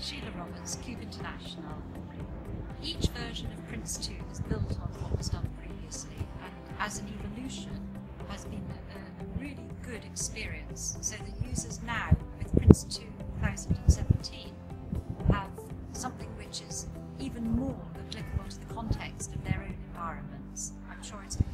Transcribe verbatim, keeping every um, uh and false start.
Sheila Roberts, Cube International. Each version of Prince two is built on what was done previously, and as an evolution has been a, a really good experience, so that users now with Prince two twenty seventeen have something which is even more applicable to the context of their own environments. I'm sure it's